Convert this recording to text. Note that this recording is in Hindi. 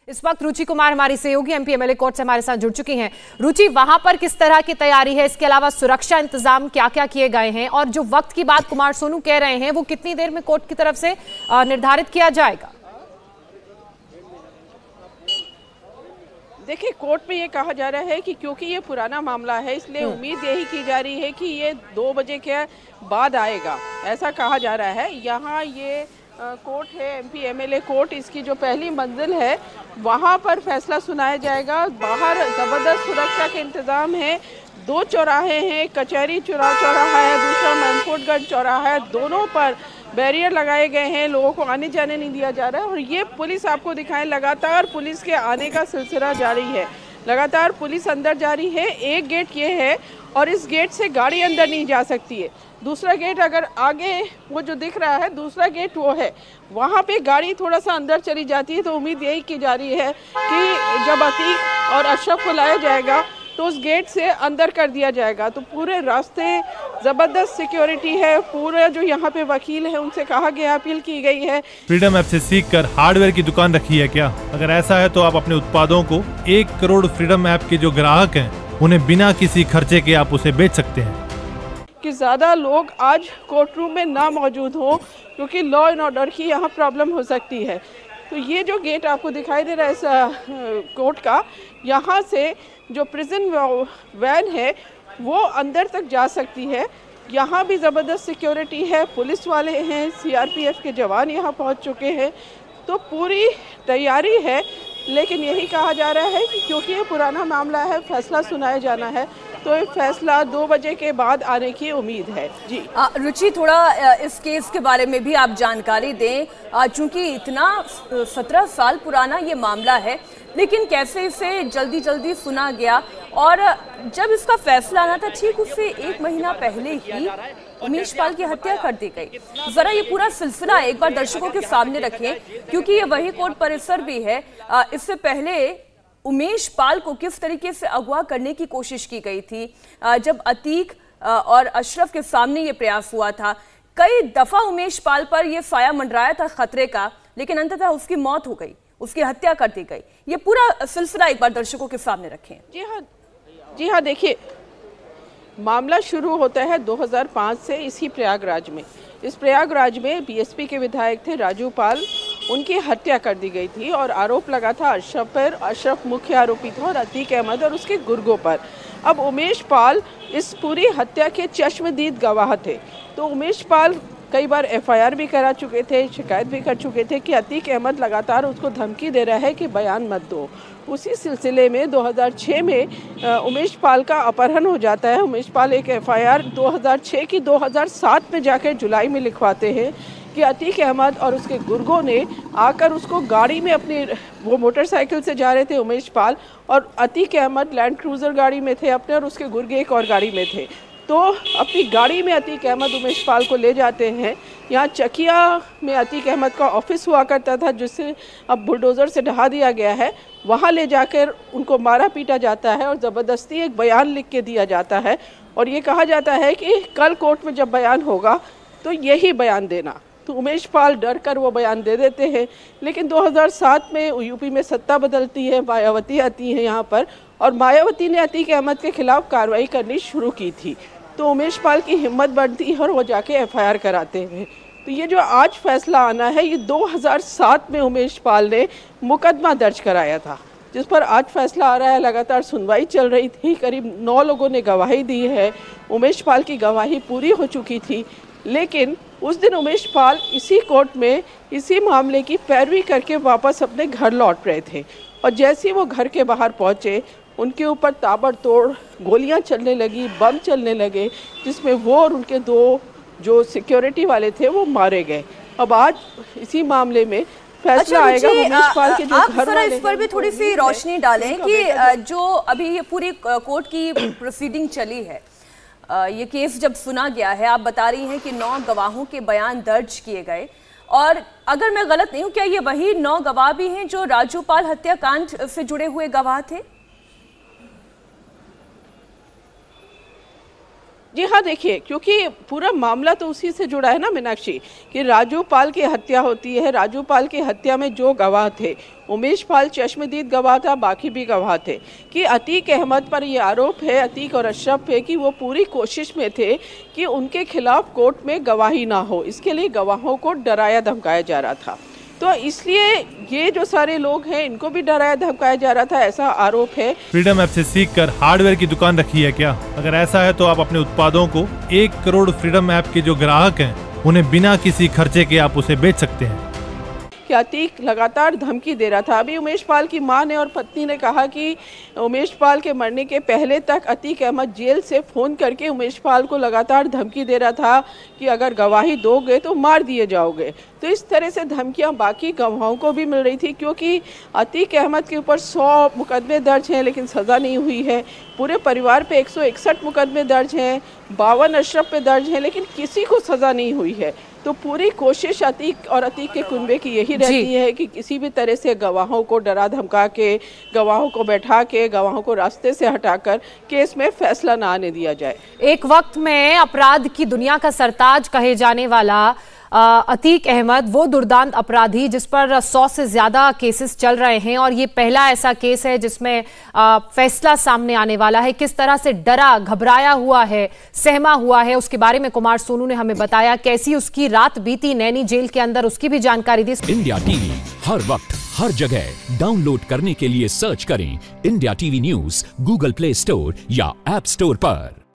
इस वक्त रुचि कुमार हमारी सहयोगी एमपी एमएलए कोर्ट से हमारे साथ जुड़ चुकी हैं। रुचि, वहां पर किस तरह की तैयारी है? इसके अलावा सुरक्षा इंतजाम क्या क्या किए गए हैं और जो वक्त की बात कुमार सोनू कह रहे हैं वो कितनी देर में कोर्ट की तरफ से निर्धारित किया जाएगा? देखिए, कोर्ट में ये कहा जा रहा है कि क्योंकि ये पुराना मामला है इसलिए उम्मीद यही की जा रही है कि ये 2 बजे के बाद आएगा, ऐसा कहा जा रहा है। यहाँ ये कोर्ट है, एमपी एमएलए कोर्ट, इसकी जो पहली मंजिल है वहाँ पर फैसला सुनाया जाएगा। बाहर ज़बरदस्त सुरक्षा के इंतज़ाम है। 2 चौराहे हैं, कचहरी चौराहा है, दूसरा मैनकोटगढ़ चौराहा है, दोनों पर बैरियर लगाए गए हैं, लोगों को आने जाने नहीं दिया जा रहा है। और ये पुलिस आपको दिखाएं, लगातार पुलिस के आने का सिलसिला जारी है, लगातार पुलिस अंदर जारी है। एक गेट ये है और इस गेट से गाड़ी अंदर नहीं जा सकती है। दूसरा गेट अगर आगे वो जो दिख रहा है दूसरा गेट वो है, वहाँ पे गाड़ी थोड़ा सा अंदर चली जाती है। तो उम्मीद यही की जा रही है कि जब अतीक और अशरफ को लाया जाएगा तो उस गेट से अंदर कर दिया जाएगा। तो पूरे रास्ते ज़बरदस्त सिक्योरिटी है। पूरा जो यहाँ पे वकील है उनसे कहा गया, अपील की गई है। फ्रीडम ऐप से सीखकर हार्डवेयर की दुकान रखी है क्या? अगर ऐसा है तो आप अपने उत्पादों को 1 करोड़ फ्रीडम ऐप के जो ग्राहक हैं उन्हें बिना किसी खर्चे के आप उसे बेच सकते हैं। कि ज़्यादा लोग आज कोर्ट रूम में ना मौजूद हो क्योंकि लॉ एंड ऑर्डर की यहाँ प्रॉब्लम हो सकती है। तो ये जो गेट आपको दिखाई दे रहा है इस कोर्ट का, यहाँ से जो प्रिजन वैन है वो अंदर तक जा सकती है। यहाँ भी ज़बरदस्त सिक्योरिटी है, पुलिस वाले हैं, सीआरपीएफ के जवान यहाँ पहुँच चुके हैं। तो पूरी तैयारी है, लेकिन यही कहा जा रहा है कि क्योंकि ये पुराना मामला है, फैसला सुनाया जाना है, तो ये फैसला 2 बजे के बाद आने की उम्मीद है। जी रुचि, थोड़ा इस केस के बारे में भी आप जानकारी दें, चूंकि इतना 17 साल पुराना ये मामला है, लेकिन कैसे इसे जल्दी जल्दी सुना गया और जब इसका फैसला आना था ठीक उससे 1 महीना पहले ही उमेश पाल की हत्या कर दी गई। जरा ये पूरा सिलसिला एक बार दर्शकों के सामने रखें, क्योंकि ये वही कोर्ट परिसर भी है। इससे पहले उमेश पाल को किस तरीके से अगवा करने की कोशिश की गई थी, जब अतीक और अशरफ के सामने ये प्रयास हुआ था। कई दफा उमेश पाल पर यह साया मंडराया था खतरे का, लेकिन अंततः उसकी मौत हो गई, उसकी हत्या कर दी गई। ये पूरा सिलसिला एक बार दर्शकों के सामने रखें। जी हाँ, देखिए, मामला शुरू होता है 2005 से इसी प्रयागराज में। इस प्रयागराज में बीएसपी के विधायक थे राजू पाल, उनकी हत्या कर दी गई थी और आरोप लगा था अशरफ पर। अशरफ मुख्य आरोपी था और अतीक अहमद और उसके गुर्गों पर। अब उमेश पाल इस पूरी हत्या के चश्मदीद गवाह थे। तो उमेश पाल कई बार एफआईआर भी करा चुके थे, शिकायत भी कर चुके थे कि अतीक अहमद लगातार उसको धमकी दे रहा है कि बयान मत दो। उसी सिलसिले में 2006 में उमेश पाल का अपहरण हो जाता है। उमेश पाल एक एफआईआर 2006 की 2007 में जाकर जुलाई में लिखवाते हैं कि अतीक अहमद और उसके गुर्गों ने आकर उसको गाड़ी में, अपनी वो मोटरसाइकिल से जा रहे थे उमेश पाल, और अतीक अहमद लैंड क्रूज़र गाड़ी में थे अपने और उसके गुर्गे एक और गाड़ी में थे। तो अपनी गाड़ी में अतीक अहमद उमेश पाल को ले जाते हैं। यहाँ चकिया में अतीक अहमद का ऑफिस हुआ करता था, जिससे अब बुलडोज़र से ढहा दिया गया है। वहाँ ले जाकर उनको मारा पीटा जाता है और ज़बरदस्ती एक बयान लिख के दिया जाता है और ये कहा जाता है कि कल कोर्ट में जब बयान होगा तो यही बयान देना। तो उमेश पाल डर कर वो बयान दे देते हैं। लेकिन 2007 में यूपी में सत्ता बदलती है, मायावती आती है यहाँ पर, और मायावती ने अतीक अहमद के खिलाफ कार्रवाई करनी शुरू की थी। तो उमेश पाल की हिम्मत बढ़ती है और वो जाके एफआईआर कराते हैं। तो ये जो आज फैसला आना है, ये 2007 में उमेश पाल ने मुकदमा दर्ज कराया था, जिस पर आज फैसला आ रहा है। लगातार सुनवाई चल रही थी, करीब 9 लोगों ने गवाही दी है। उमेश पाल की गवाही पूरी हो चुकी थी, लेकिन उस दिन उमेश पाल इसी कोर्ट में इसी मामले की पैरवी करके वापस अपने घर लौट रहे थे। और जैसे ही वो घर के बाहर पहुँचे, उनके ऊपर ताबड़तोड़ गोलियां चलने लगी, बम चलने लगे, जिसमें वो और उनके 2 जो सिक्योरिटी वाले थे वो मारे गए। अब आज इसी मामले में फैसला आएगा। उमेश पाल के जो घर वाले, इस पर भी थोड़ी सी रोशनी डालें कि जो अभी ये पूरी कोर्ट की प्रोसीडिंग चली है, ये केस जब सुना गया है, आप बता रही हैं कि 9 गवाहों के बयान दर्ज किए गए, और अगर मैं गलत नहीं हूँ, क्या ये वही 9 गवाह भी हैं जो राजू पाल हत्याकांड से जुड़े हुए गवाह थे? जी हाँ, देखिए, क्योंकि पूरा मामला तो उसी से जुड़ा है ना मीनाक्षी, कि राजू पाल की हत्या होती है। राजू पाल की हत्या में जो गवाह थे, उमेश पाल चश्मदीद गवाह था, बाकी भी गवाह थे, कि अतीक अहमद पर ये आरोप है, अतीक और अशरफ पे, कि वो पूरी कोशिश में थे कि उनके खिलाफ कोर्ट में गवाही ना हो। इसके लिए गवाहों को डराया धमकाया जा रहा था। तो इसलिए ये जो सारे लोग हैं, इनको भी डराया धमकाया जा रहा था, ऐसा आरोप है। फ्रीडम ऐप से सीखकर हार्डवेयर की दुकान रखी है क्या? अगर ऐसा है तो आप अपने उत्पादों को 1 करोड़ फ्रीडम ऐप के जो ग्राहक हैं उन्हें बिना किसी खर्चे के आप उसे बेच सकते हैं। कि अतीक लगातार धमकी दे रहा था। अभी उमेश पाल की मां ने और पत्नी ने कहा कि उमेश पाल के मरने के पहले तक अतीक अहमद जेल से फ़ोन करके उमेश पाल को लगातार धमकी दे रहा था कि अगर गवाही दोगे तो मार दिए जाओगे। तो इस तरह से धमकियां बाकी गवाहों को भी मिल रही थी, क्योंकि अतीक अहमद के ऊपर 100 मुकदमे दर्ज हैं लेकिन सज़ा नहीं हुई है। पूरे परिवार पे 161 मुकदमे दर्ज हैं, 52 अशरफ पे दर्ज हैं, लेकिन किसी को सज़ा नहीं हुई है। तो पूरी कोशिश अतीक और अतीक के कुनबे की यही रहती है कि किसी भी तरह से गवाहों को डरा धमका के, गवाहों को बैठा के, गवाहों को रास्ते से हटाकर केस में फैसला ना आने दिया जाए। एक वक्त में अपराध की दुनिया का सरताज कहे जाने वाला अतीक अहमद, वो दुर्दांत अपराधी जिस पर 100 से ज्यादा केसेस चल रहे हैं, और ये पहला ऐसा केस है जिसमें फैसला सामने आने वाला है। किस तरह से डरा घबराया हुआ है, सहमा हुआ है, उसके बारे में कुमार सोनू ने हमें बताया। कैसी उसकी रात बीती नैनी जेल के अंदर, उसकी भी जानकारी दी। इंडिया टीवी हर वक्त हर जगह डाउनलोड करने के लिए सर्च करें India TV news Google Play Store या ऐप स्टोर पर।